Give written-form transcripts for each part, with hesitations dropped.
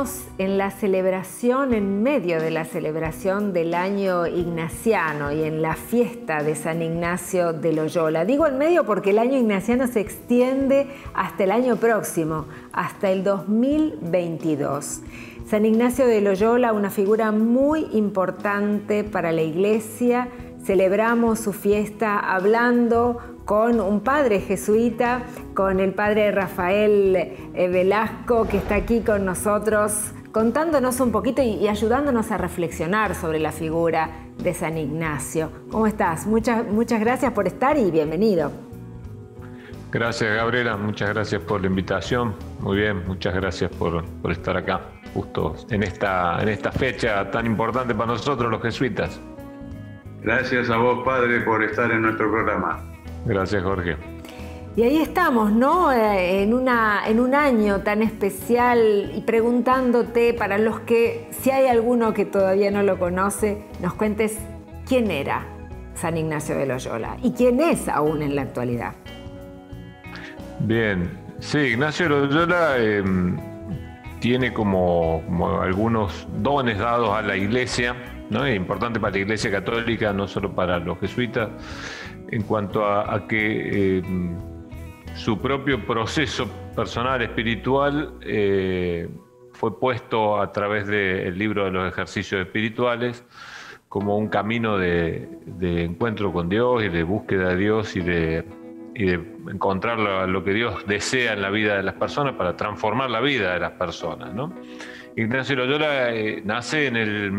estamos en la celebración, en medio de la celebración del año ignaciano y en la fiesta de San Ignacio de Loyola. Digo en medio porque el año ignaciano se extiende hasta el año próximo, hasta el 2022. San Ignacio de Loyola, una figura muy importante para la Iglesia. Celebramos su fiesta hablando con un padre jesuita, con el padre Rafael Velasco, que está aquí con nosotros, contándonos un poquito y ayudándonos a reflexionar sobre la figura de San Ignacio. ¿Cómo estás? Muchas gracias por estar y bienvenido. Gracias, Gabriela. Muchas gracias por la invitación. Muy bien, muchas gracias por estar acá, justo en esta fecha tan importante para nosotros los jesuitas. Gracias a vos, padre, por estar en nuestro programa. Gracias, Jorge. Y ahí estamos, ¿no? En un año tan especial y preguntándote, para los que, si hay alguno que todavía no lo conoce, nos cuentes quién era San Ignacio de Loyola y quién es aún en la actualidad. Bien, sí, Ignacio de Loyola tiene como algunos dones dados a la Iglesia, ¿no? Es importante para la Iglesia Católica, no solo para los jesuitas, en cuanto a que su propio proceso personal, espiritual, fue puesto a través del libro de los ejercicios espirituales como un camino de encuentro con Dios y de búsqueda de Dios y de encontrar lo que Dios desea en la vida de las personas para transformar la vida de las personas, ¿no? Ignacio de Loyola nace en el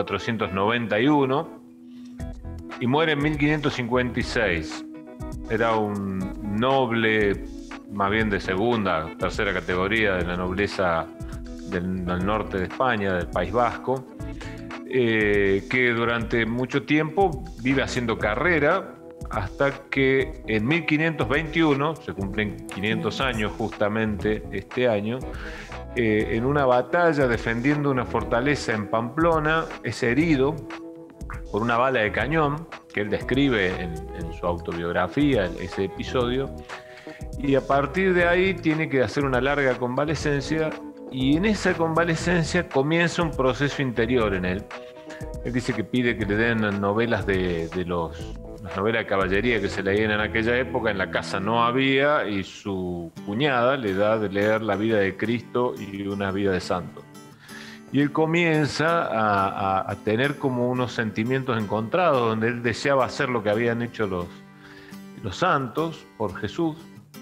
1491 y muere en 1556. Era un noble, más bien de segunda, tercera categoría de la nobleza del norte de España, del País Vasco, que durante mucho tiempo vive haciendo carrera hasta que en 1521, se cumplen 500 años justamente este año, en una batalla defendiendo una fortaleza en Pamplona, es herido por una bala de cañón, que él describe en su autobiografía, ese episodio, y a partir de ahí tiene que hacer una larga convalecencia, y en esa convalecencia comienza un proceso interior en él. Él dice que pide que le den novelas las novelas de caballería que se leían en aquella época, en la casa no había, y su cuñada le da de leer la vida de Cristo y una vida de santo. Y él comienza a tener como unos sentimientos encontrados, donde él deseaba hacer lo que habían hecho los santos por Jesús,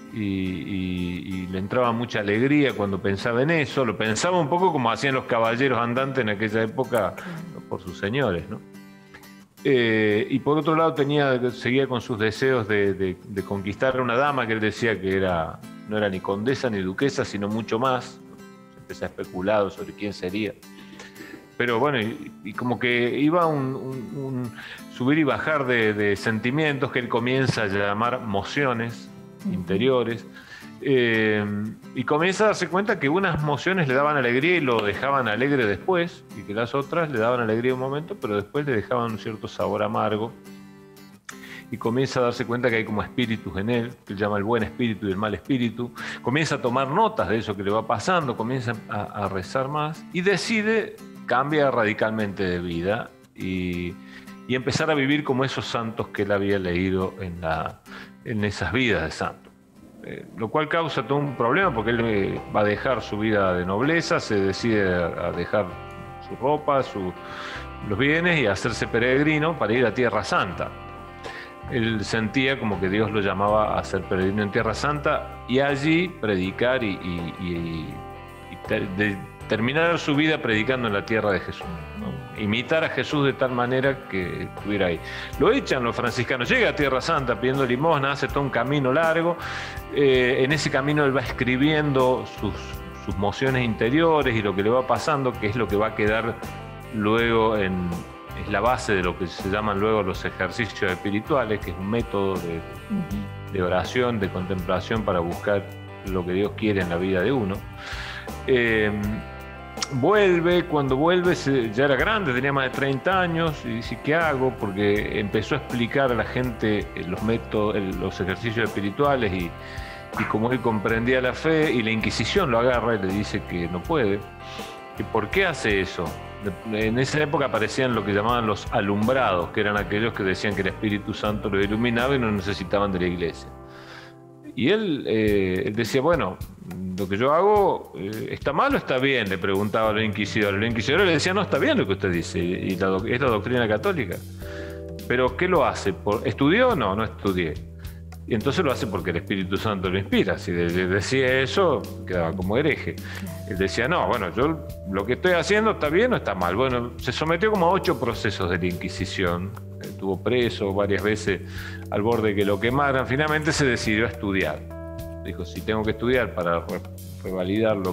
y le entraba mucha alegría cuando pensaba en eso. Lo pensaba un poco como hacían los caballeros andantes en aquella época por sus señores, ¿no? Y por otro lado seguía con sus deseos de conquistar a una dama que él decía que no era ni condesa ni duquesa, sino mucho más. Se ha especulado sobre quién sería. Pero bueno, y como que iba un subir y bajar de sentimientos que él comienza a llamar mociones interiores. Y comienza a darse cuenta que unas emociones le daban alegría y lo dejaban alegre después, y que las otras le daban alegría un momento, pero después le dejaban un cierto sabor amargo. Y comienza a darse cuenta que hay como espíritus en él, que él llama el buen espíritu y el mal espíritu. Comienza a tomar notas de eso que le va pasando, comienza a rezar más y decide cambiar radicalmente de vida y empezar a vivir como esos santos que él había leído en esas vidas de santos. Lo cual causa todo un problema, porque él va a dejar su vida de nobleza, se decide a dejar su ropa, los bienes, y a hacerse peregrino para ir a Tierra Santa. Él sentía como que Dios lo llamaba a ser peregrino en Tierra Santa y allí predicar y terminar su vida predicando en la tierra de Jesús, ¿no? Imitar a Jesús de tal manera que estuviera ahí. Lo echan los franciscanos, llega a Tierra Santa pidiendo limosna, hace todo un camino largo. En ese camino él va escribiendo sus mociones interiores y lo que le va pasando, que es lo que va a quedar luego es la base de lo que se llaman luego los ejercicios espirituales, que es un método de oración, de contemplación para buscar lo que Dios quiere en la vida de uno. Cuando vuelve ya era grande, tenía más de 30 años, y dice, ¿qué hago? Porque empezó a explicar a la gente los métodos, los ejercicios espirituales, y como él comprendía la fe, y la Inquisición lo agarra y le dice que no puede. ¿Y por qué hace eso? En esa época aparecían lo que llamaban los alumbrados, que eran aquellos que decían que el Espíritu Santo los iluminaba y no necesitaban de la iglesia. Y él decía, bueno, lo que yo hago, ¿está mal o está bien? Le preguntaba a los inquisidores. Los inquisidores le decían, no, está bien lo que usted dice, y es la doctrina católica. ¿Pero qué lo hace? ¿Estudió o no? No estudié. Y entonces lo hace porque el Espíritu Santo lo inspira. Si decía eso, quedaba como hereje. Él decía, no, bueno, yo lo que estoy haciendo está bien o está mal. Bueno, se sometió como a 8 procesos de la Inquisición. Estuvo preso varias veces al borde de que lo quemaran. Finalmente se decidió a estudiar. Dijo, si tengo que estudiar para revalidar lo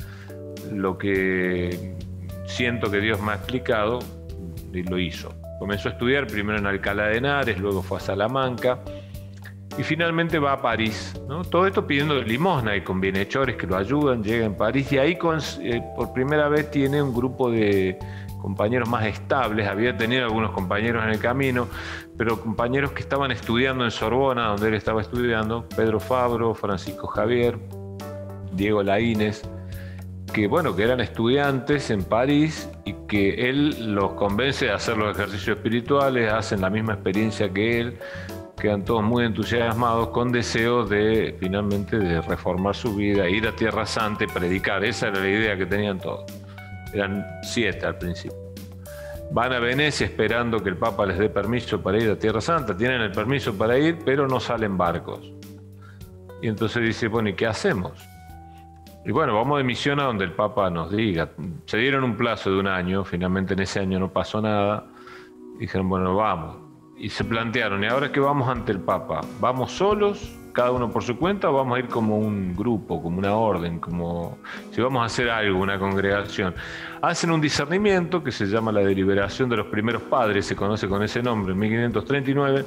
que siento que Dios me ha explicado, y lo hizo. Comenzó a estudiar primero en Alcalá de Henares, luego fue a Salamanca y finalmente va a París, ¿no? Todo esto pidiendo limosna y con bienhechores que lo ayudan, llega en París y ahí por primera vez tiene un grupo de compañeros más estables. Había tenido algunos compañeros en el camino, pero compañeros que estaban estudiando en Sorbona, donde él estaba estudiando, Pedro Fabro, Francisco Javier, Diego Laínez, que eran estudiantes en París y que él los convence de hacer los ejercicios espirituales, hacen la misma experiencia que él, quedan todos muy entusiasmados con deseo de finalmente de reformar su vida, ir a Tierra Santa y predicar. Esa era la idea que tenían todos. Eran 7 al principio. Van a Venecia esperando que el Papa les dé permiso para ir a Tierra Santa. Tienen el permiso para ir, pero no salen barcos. Y entonces dice, bueno, ¿y qué hacemos? Y bueno, vamos de misión a donde el Papa nos diga. Se dieron un plazo de 1 año, finalmente en ese año no pasó nada. Dijeron, bueno, vamos. Y se plantearon, ¿y ahora qué vamos ante el Papa? ¿Vamos solos, cada uno por su cuenta, o vamos a ir como un grupo, como una orden, como si vamos a hacer algo, una congregación? Hacen un discernimiento que se llama la deliberación de los primeros padres, se conoce con ese nombre, en 1539,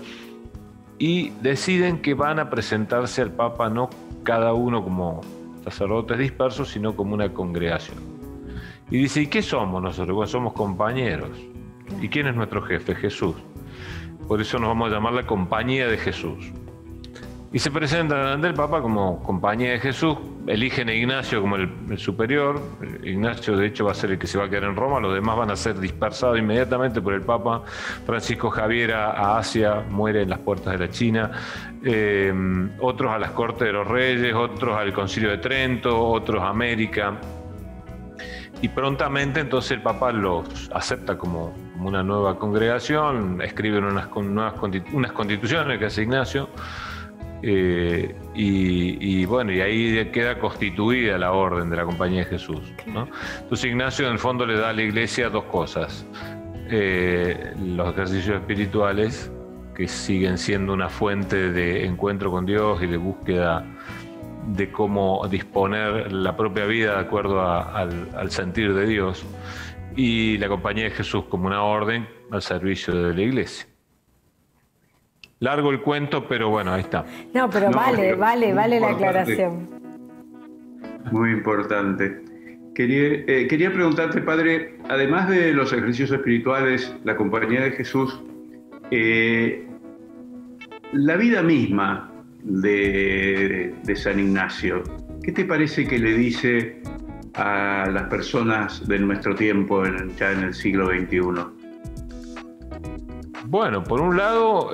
y deciden que van a presentarse al Papa no cada uno como sacerdotes dispersos, sino como una congregación. Y dice, ¿y qué somos nosotros? Bueno, somos compañeros. ¿Y quién es nuestro jefe? Jesús. Por eso nos vamos a llamar la Compañía de Jesús. Y se presentan ante el Papa como Compañía de Jesús, eligen a Ignacio como el superior. Ignacio de hecho va a ser el que se va a quedar en Roma, los demás van a ser dispersados inmediatamente por el Papa. Francisco Javier a Asia, muere en las puertas de la China, otros a las cortes de los reyes, otros al Concilio de Trento, otros a América. Y prontamente entonces el Papa los acepta como una nueva congregación, escriben unas constituciones que hace Ignacio, y ahí queda constituida la orden de la Compañía de Jesús, ¿no? Entonces Ignacio en el fondo le da a la Iglesia 2 cosas, los ejercicios espirituales, que siguen siendo una fuente de encuentro con Dios y de búsqueda de cómo disponer la propia vida de acuerdo al sentir de Dios, y la Compañía de Jesús como una orden al servicio de la Iglesia. Largo el cuento, pero bueno, ahí está. No, pero vale la aclaración. Muy importante. Quería preguntarte, Padre, además de los ejercicios espirituales, la Compañía de Jesús, la vida misma de San Ignacio, ¿qué te parece que le dice a las personas de nuestro tiempo, ya en el siglo XXI? Bueno, por un lado,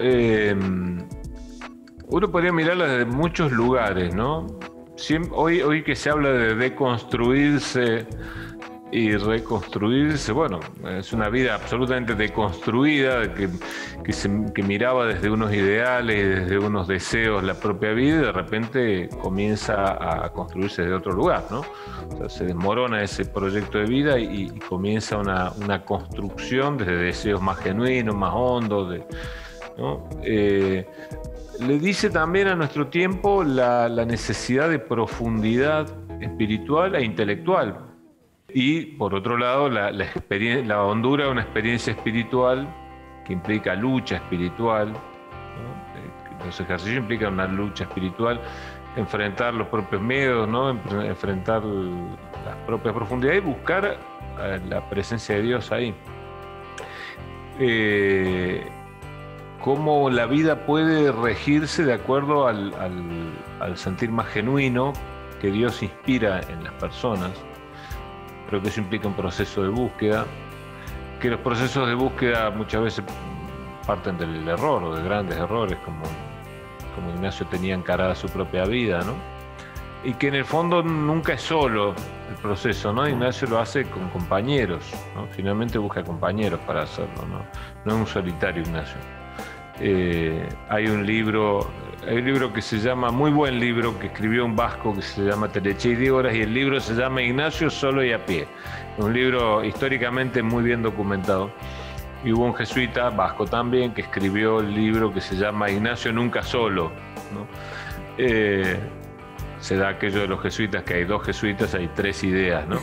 uno podría mirarla desde muchos lugares, ¿no? Hoy que se habla de deconstruirse y reconstruirse, bueno, es una vida absolutamente deconstruida, que miraba desde unos ideales, desde unos deseos la propia vida, y de repente comienza a construirse desde otro lugar, ¿no? O sea, se desmorona ese proyecto de vida y comienza una construcción desde deseos más genuinos, más hondos, ¿no? Le dice también a nuestro tiempo la necesidad de profundidad espiritual e intelectual. Y por otro lado, la hondura de una experiencia espiritual que implica lucha espiritual, ¿no? Los ejercicios implican una lucha espiritual, enfrentar los propios miedos, ¿no? Enfrentar las propias profundidades y buscar la presencia de Dios ahí. Cómo la vida puede regirse de acuerdo al sentir más genuino que Dios inspira en las personas. pero que eso implica un proceso de búsqueda, que los procesos de búsqueda muchas veces parten del error o de grandes errores, como Ignacio tenía encarada su propia vida, ¿no? Y que en el fondo nunca es solo el proceso, ¿no? Ignacio lo hace con compañeros, ¿no? Finalmente busca compañeros para hacerlo, ¿no? No es un solitario Ignacio. Hay un libro que se llama, muy buen libro, que escribió un vasco que se llama Teleche y Dígoras, y el libro se llama Ignacio solo y a pie. Un libro históricamente muy bien documentado. Y hubo un jesuita vasco también que escribió el libro que se llama Ignacio nunca solo, ¿no? Se da aquello de los jesuitas, que hay 2 jesuitas, hay 3 ideas, ¿no?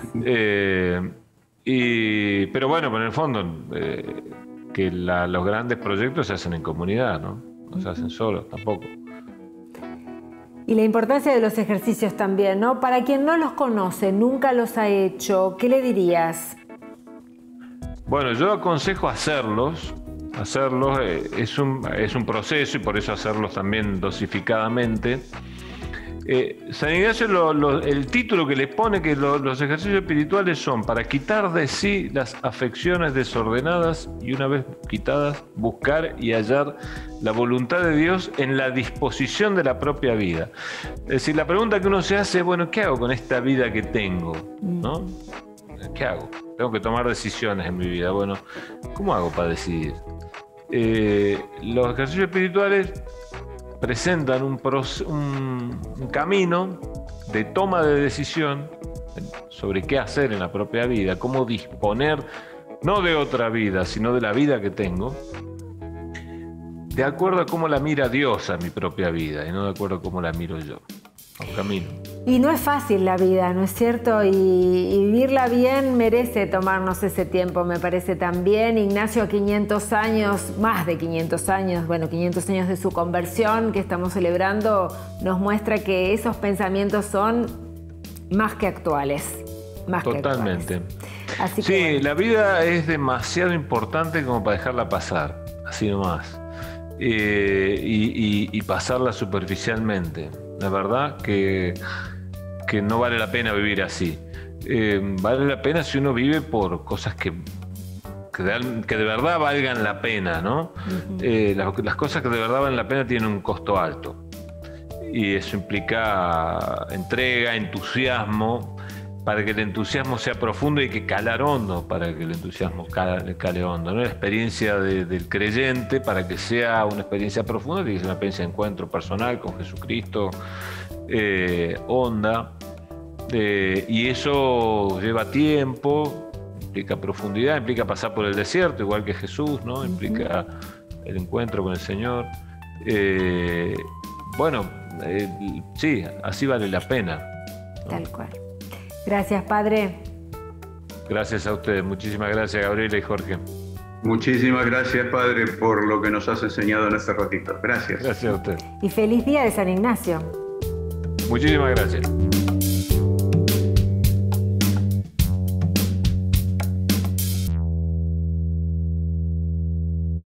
Pero bueno, en el fondo, que los grandes proyectos se hacen en comunidad, ¿no? No se hacen solos tampoco. Y la importancia de los ejercicios también, ¿no? Para quien no los conoce, nunca los ha hecho, ¿qué le dirías? Bueno, yo aconsejo hacerlos. Hacerlos es un proceso, y por eso hacerlos también dosificadamente. San Ignacio, el título que le pone, que los ejercicios espirituales son para quitar de sí las afecciones desordenadas y, una vez quitadas, buscar y hallar la voluntad de Dios en la disposición de la propia vida. Es decir, la pregunta que uno se hace es, bueno, ¿qué hago con esta vida que tengo? ¿No? ¿Qué hago? Tengo que tomar decisiones en mi vida. Bueno, ¿cómo hago para decidir? Los ejercicios espirituales presentan un camino de toma de decisión sobre qué hacer en la propia vida, cómo disponer, no de otra vida, sino de la vida que tengo, de acuerdo a cómo la mira Dios a mi propia vida y no de acuerdo a cómo la miro yo. Un camino. Y no es fácil la vida, ¿no es cierto? Y vivirla bien merece tomarnos ese tiempo, me parece también. Ignacio, a 500 años, más de 500 años, 500 años de su conversión que estamos celebrando, nos muestra que esos pensamientos son más que actuales. Totalmente. Así sí, que, la vida es demasiado importante como para dejarla pasar, así nomás. Y pasarla superficialmente. La verdad que no vale la pena vivir así. Vale la pena si uno vive por cosas que de verdad valgan la pena, ¿no? Las cosas que de verdad valen la pena tienen un costo alto. Y eso implica entrega, entusiasmo. Para que el entusiasmo sea profundo hay que calar hondo, para que el entusiasmo cale hondo, ¿no? La experiencia del creyente, para que sea una experiencia profunda, tiene que ser una experiencia de encuentro personal con Jesucristo, honda, y eso lleva tiempo, implica profundidad, implica pasar por el desierto, igual que Jesús, ¿no? Implica el encuentro con el Señor. Sí, así vale la pena, ¿no? Tal cual. Gracias, Padre. Gracias a ustedes. Muchísimas gracias, Gabriela y Jorge. Muchísimas gracias, Padre, por lo que nos has enseñado en este ratito. Gracias. Gracias a ustedes. Y feliz día de San Ignacio. Muchísimas gracias.